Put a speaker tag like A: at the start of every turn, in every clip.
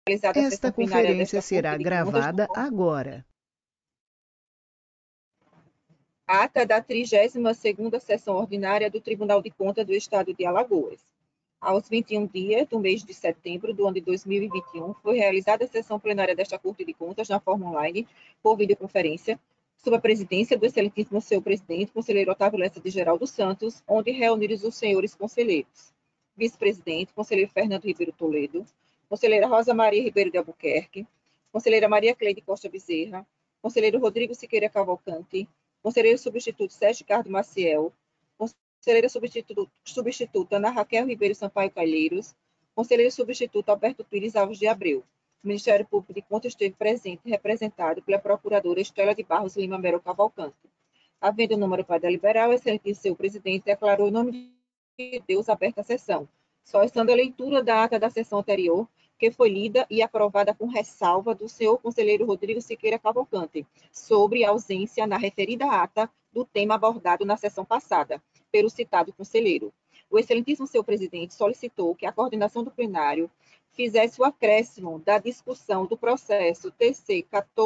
A: realizada a
B: Esta
A: sessão plenária
B: conferência
A: desta Corte
B: será
A: de Contas
B: gravada agora.
A: ata da 32ª sessão ordinária do Tribunal de Contas do Estado de Alagoas. Aos 21 dias do mês de setembro do ano de 2021, foi realizada a sessão plenária desta Corte de Contas na forma online, por videoconferência, sob a presidência do excelentíssimo senhor presidente, conselheiro Otávio Lessa de Geraldo Santos, onde reunidos os senhores conselheiros. Vice-presidente, conselheiro Fernando Ribeiro Toledo, conselheira Rosa Maria Ribeiro de Albuquerque, conselheira Maria Cleide Costa Bezerra, conselheiro Rodrigo Siqueira Cavalcante, conselheiro substituto Sérgio Ricardo Maciel, conselheira substituta Ana Raquel Ribeiro Sampaio Calheiros, conselheiro substituto Alberto Pires Alves de Abreu. O Ministério Público de Contas esteve presente e representado pela procuradora Estela de Barros Lima Melo Cavalcante. Havendo número para deliberar, o excelentíssimo senhor presidente declarou em nome de Deus aberta a sessão, só estando a leitura da ata da sessão anterior, que foi lida e aprovada com ressalva do senhor conselheiro Rodrigo Siqueira Cavalcante, sobre a ausência na referida ata do tema abordado na sessão passada, pelo citado conselheiro. O excelentíssimo senhor presidente solicitou que a coordenação do plenário fizesse o acréscimo da discussão do processo TC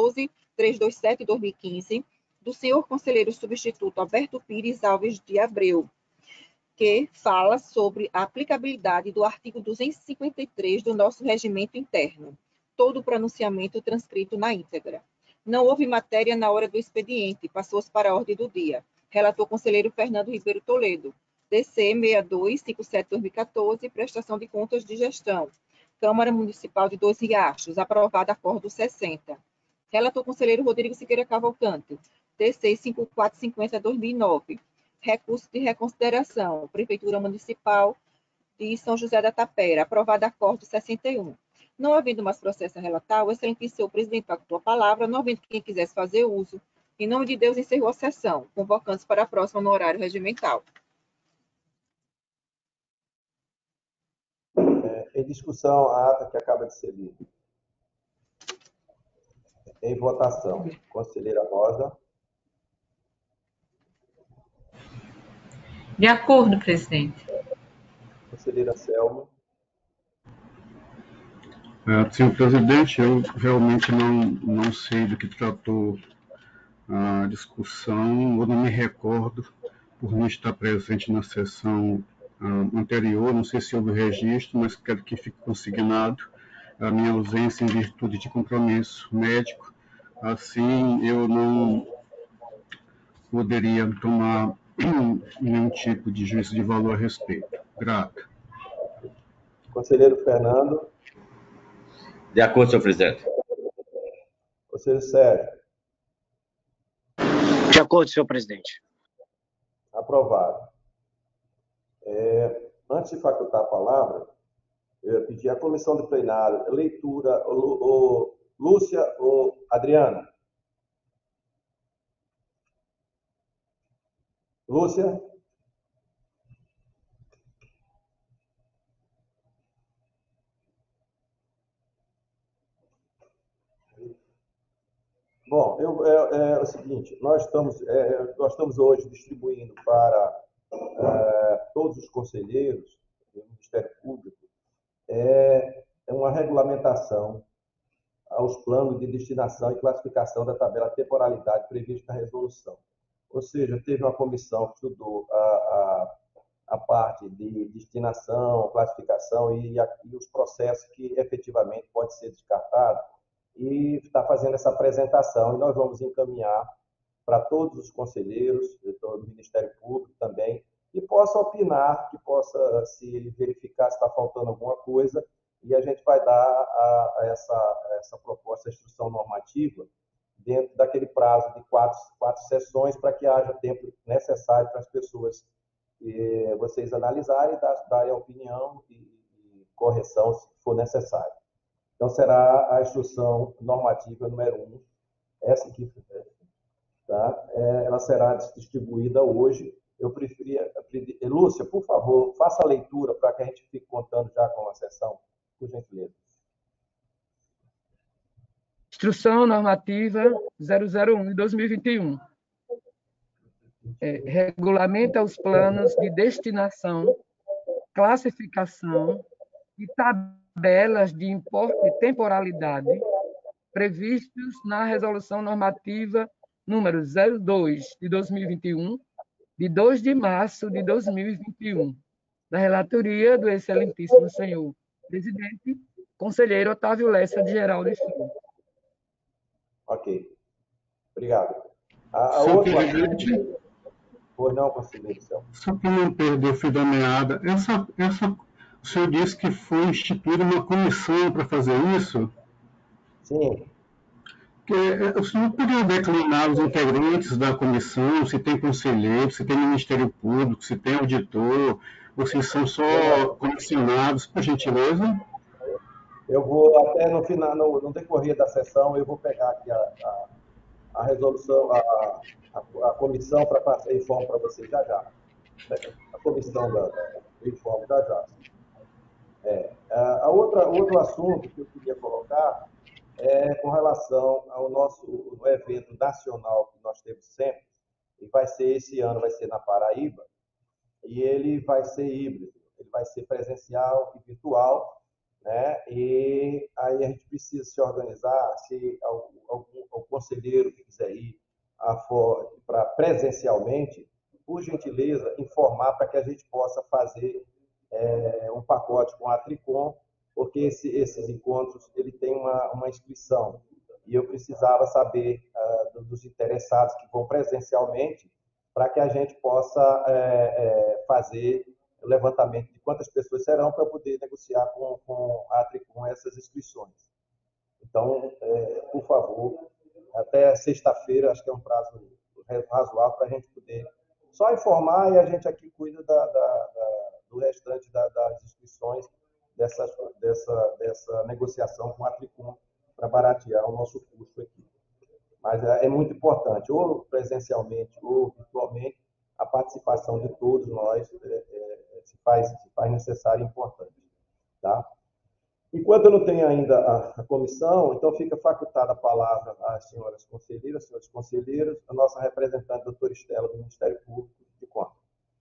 A: 14327-2015 do senhor conselheiro substituto Alberto Pires Alves de Abreu, que fala sobre a aplicabilidade do artigo 253 do nosso regimento interno. Todo o pronunciamento transcrito na íntegra. Não houve matéria na hora do expediente, passou-se para a ordem do dia. Relator conselheiro Fernando Ribeiro Toledo, DC 6257-2014, prestação de contas de gestão. Câmara Municipal de Dois Riachos, aprovada acordo 60. Relator conselheiro Rodrigo Siqueira Cavalcante, DC 5450-2009. Recurso de reconsideração, Prefeitura Municipal de São José da Tapera, aprovado acordo 61. Não havendo mais processo a relatar, o excelentíssimo senhor presidente pactou a palavra, não havendo quem quisesse fazer uso. Em nome de Deus, encerrou a sessão, convocando-se para a próxima no horário regimental.
C: Em discussão, a ata que acaba de ser lida. Em votação, conselheira Rosa.
D: De acordo, presidente.
C: Conselheira Selma.
E: Senhor presidente, eu realmente não sei do que tratou a discussão, eu não me recordo por não estar presente na sessão anterior, não sei se houve registro, mas quero que fique consignado a minha ausência em virtude de compromisso médico, assim eu não poderia tomar nenhum tipo de juízo de valor a respeito. Grato.
C: Conselheiro Fernando.
F: De acordo, senhor presidente.
C: Conselheiro Sérgio.
G: De acordo, senhor presidente.
C: Aprovado. Antes de facultar a palavra, eu ia pedir à comissão de plenário, leitura, Lúcia ou Adriana? Lúcia? Bom, é o seguinte, nós estamos hoje distribuindo para todos os conselheiros do Ministério Público uma regulamentação aos planos de destinação e classificação da tabela de temporalidade prevista na resolução. Ou seja, teve uma comissão que estudou a parte de destinação, classificação e os processos que efetivamente pode ser descartado e está fazendo essa apresentação. E nós vamos encaminhar para todos os conselheiros do Ministério Público também, que possa opinar, que possa se verificar se está faltando alguma coisa, e a gente vai dar essa proposta de instrução normativa dentro daquele prazo de quatro sessões, para que haja tempo necessário para as pessoas vocês analisarem, darem a opinião e correção se for necessário. Então, será a instrução normativa número 1, essa aqui, tá? Ela será distribuída hoje. Eu preferia... Lúcia, por favor, faça a leitura para que a gente fique contando já com a sessão, por gentileza.
H: Instrução normativa 001 de 2021. Regulamenta os planos de destinação, classificação e tabela tabelas de importe e temporalidade previstos na Resolução Normativa número 02 de 2021, de 2 de março de 2021, da relatoria do excelentíssimo senhor presidente, conselheiro Otávio Lessa de Geraldo Filho.
C: Ok. Obrigado. A
E: Senhor
C: outra...
E: presidente,
C: Pois não, conselheiro Celso.
E: só para não perder o fio da meada, o senhor disse que foi instituída uma comissão para fazer isso?
C: Sim.
E: O senhor poderia declinar os integrantes da comissão, se tem conselheiro, se tem Ministério Público, se tem auditor, ou se são só comissionados, por gentileza?
C: Eu vou até no final, no decorrer da sessão, eu vou pegar aqui a resolução, a comissão para passar informe para vocês já já. A comissão do informe já já. Outro assunto que eu queria colocar é com relação ao nosso evento nacional que nós temos sempre, e vai ser esse ano, vai ser na Paraíba, e ele vai ser híbrido, ele vai ser presencial e virtual, né? E aí a gente precisa se organizar, se algum conselheiro que quiser ir para presencialmente, por gentileza, informar para que a gente possa fazer um pacote com a Tricom, porque esses encontros ele tem uma inscrição e eu precisava saber dos interessados que vão presencialmente para que a gente possa fazer o levantamento de quantas pessoas serão para poder negociar com a Tricom essas inscrições. Então, por favor, até sexta-feira, acho que é um prazo razoável para a gente poder só informar e a gente aqui cuida do restante das inscrições dessa negociação com a Tricom para baratear o nosso custo aqui. Mas é muito importante, ou presencialmente ou virtualmente, a participação de todos nós se faz necessária e importante. Tá? Enquanto eu não tenho ainda a comissão, então fica facultada a palavra às senhoras conselheiras, senhores conselheiros, a nossa representante, doutora Estela, do Ministério Público de Contas.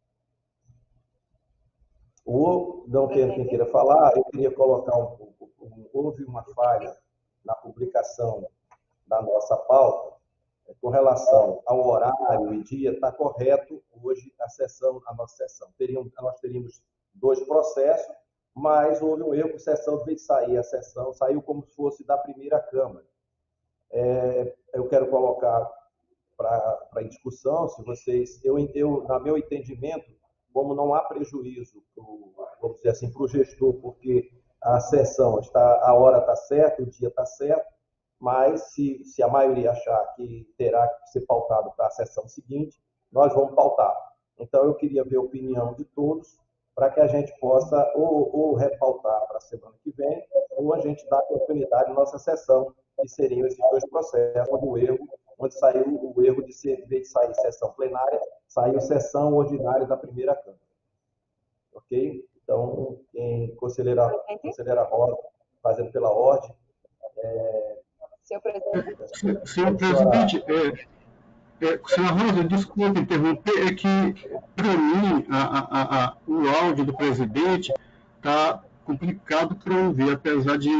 C: Ou não tem quem queira falar, eu queria colocar houve uma falha na publicação da nossa pauta com relação ao horário e dia, está correto hoje a nossa sessão. Nós teríamos 2 processos, mas houve um erro, a sessão, em vez de sair a sessão, saiu como se fosse da primeira Câmara. Eu quero colocar para discussão, se vocês, no meu entendimento, como não há prejuízo, vamos dizer assim, para o gestor, porque a sessão a hora está certa, o dia está certo, mas se a maioria achar que terá que ser pautado para a sessão seguinte, nós vamos pautar. Então, eu queria ver a opinião de todos para que a gente possa ou repautar para a semana que vem, ou a gente dar continuidade à nossa sessão, que seriam esses 2 processos, onde saiu o erro de em vez de sair sessão plenária, saiu sessão ordinária da primeira Câmara. Ok? Então, conselheira Rosa, fazendo pela ordem.
A: Senhor presidente.
E: Senhor presidente, senhora Rosa, desculpe interromper, é que, para mim, o áudio do presidente está complicado para ouvir, apesar de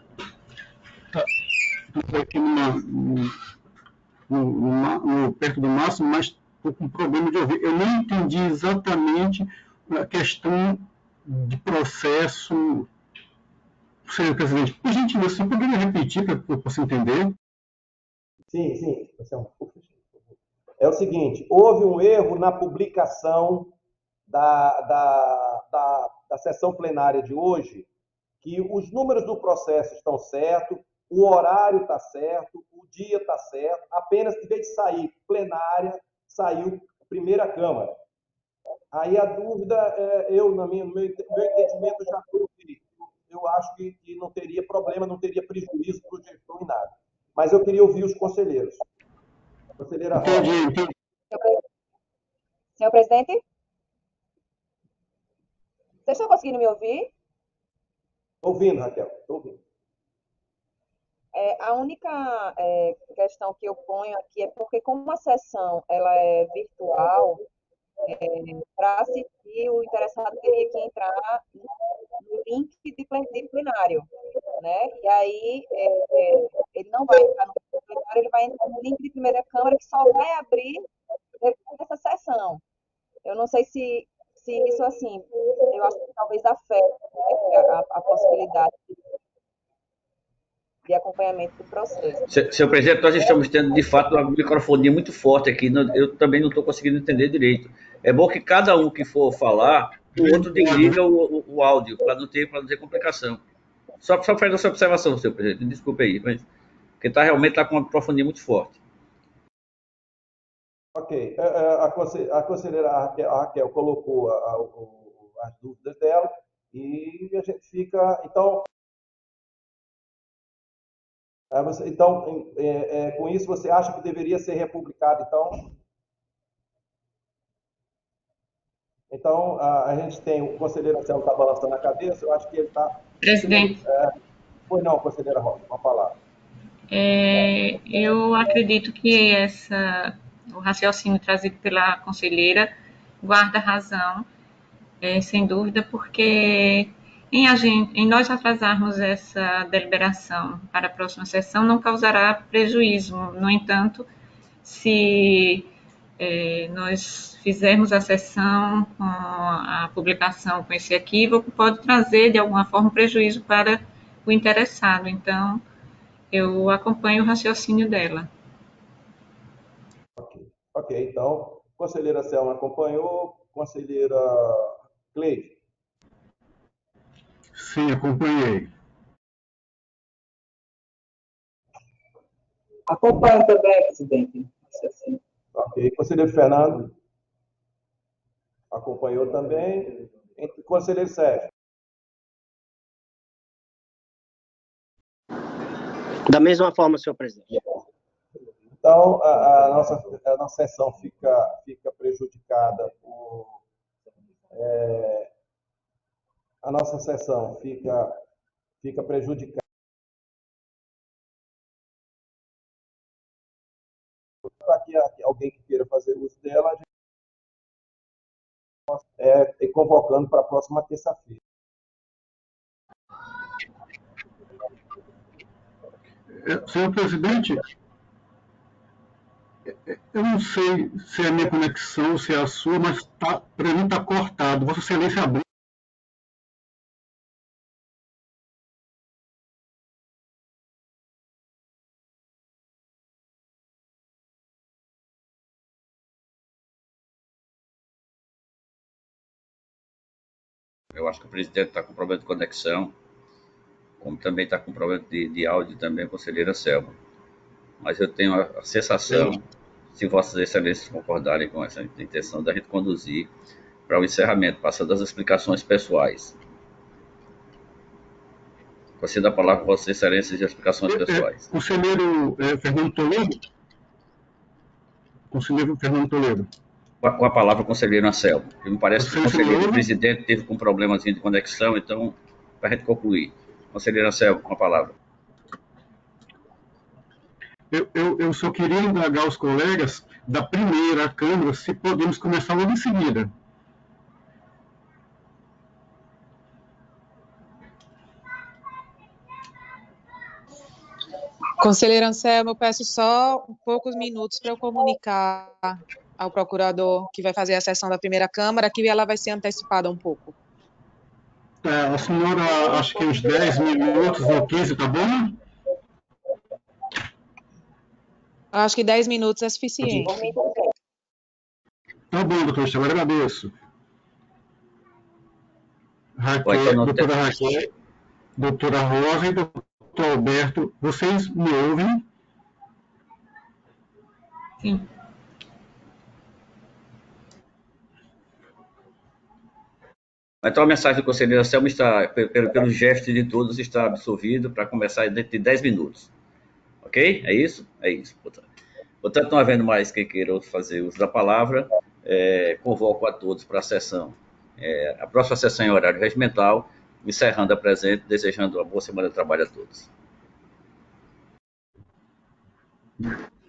E: estar aqui perto do máximo, mas estou com problema de ouvir. Eu não entendi exatamente a questão de processo. Senhor presidente, por gentileza, você poderia repetir para que eu possa entender?
C: Sim. É o seguinte, houve um erro na publicação da sessão plenária de hoje, que os números do processo estão certos, o horário está certo, o dia está certo, apenas em vez de sair plenária, saiu primeira Câmara. Aí a dúvida, no meu entendimento, já houve. Eu acho que não teria problema, não teria prejuízo para o gestor em nada. Mas eu queria ouvir os conselheiros. Conselheira Rosa.
E: Entendi.
A: Senhor presidente? Vocês estão conseguindo me ouvir?
C: Estou ouvindo, Raquel. Estou ouvindo.
A: A única questão que eu ponho aqui é porque, como a sessão ela é virtual,
B: Para assistir, o interessado teria que entrar no link de plenário, né? E aí ele não vai entrar no link de plenário, ele vai entrar no link de primeira câmara, que só vai abrir depois dessa sessão. Eu não sei se isso, assim, eu acho que talvez afete, né, a possibilidade de acompanhamento do processo.
F: Senhor presidente, nós estamos tendo, de fato, uma microfonia muito forte aqui. Eu também não estou conseguindo entender direito. É bom que cada um que for falar, o outro desliga o áudio, para não ter complicação. Só faz essa observação, senhor presidente. Desculpe aí, mas porque realmente está com uma microfonia muito forte.
C: Ok. A conselheira Raquel colocou as dúvidas dela e a gente fica... Então, com isso, você acha que deveria ser republicado, então? Então, a gente tem o conselheiro Anselmo está balançando a cabeça, eu acho que ele está...
D: Presidente.
C: Pois não, conselheira Rosa, uma palavra.
D: Eu acredito que o raciocínio trazido pela conselheira guarda razão, sem dúvida, porque em nós atrasarmos essa deliberação para a próxima sessão não causará prejuízo. No entanto, se nós fizermos a sessão com a publicação com esse equívoco, pode trazer, de alguma forma, prejuízo para o interessado. Então, eu acompanho o raciocínio dela.
C: Ok. Então, conselheira Selma acompanhou, conselheira Cleide.
E: Sim, acompanhei.
G: Acompanho também, presidente.
C: Ok. Conselheiro Fernando acompanhou também. Conselheiro Sérgio.
G: Da mesma forma, senhor presidente.
C: Então, a nossa sessão fica prejudicada por... a nossa sessão fica prejudicada. Para que alguém que queira fazer uso dela, a gente convocando para a próxima terça-feira.
E: Senhor presidente, eu não sei se é a minha conexão, se é a sua, mas para mim está cortado. Vossa Excelência abriu.
F: Eu acho que o presidente está com problema de conexão, como também está com problema de áudio também, a conselheira Selma. Mas eu tenho a sensação, se Vossas Excelências concordarem com essa intenção da gente conduzir para o encerramento, passando as explicações pessoais. Concedo a palavra a Vossas Excelências de explicações pessoais.
E: Conselheiro Fernando Toledo? Conselheiro Fernando Toledo.
F: Com a palavra, o conselheiro Anselmo. Me parece que o conselheiro presidente teve um problemazinho de conexão, então, para a gente concluir. Conselheiro Anselmo, com a palavra.
E: Eu só queria indagar os colegas da primeira Câmara se podemos começar logo em seguida.
I: Conselheiro Anselmo, eu peço só poucos minutos para eu comunicar ao procurador que vai fazer a sessão da primeira Câmara, que ela vai ser antecipada um pouco.
E: A senhora, acho que uns 10 minutos ou 15, tá bom?
I: Acho que 10 minutos é suficiente.
E: Tá bom, doutor, eu agradeço. Doutora Raquel, doutora Rosa e doutor Alberto, vocês me ouvem?
D: Sim.
F: Então a mensagem do conselheiro Anselmo está, pelo gesto de todos, está absolvido para começar dentro de 10 minutos. Ok? É isso? É isso. Portanto, não havendo mais quem queira fazer uso da palavra, convoco a todos para a sessão. A próxima sessão em horário regimental, encerrando a presente, desejando uma boa semana de trabalho a todos.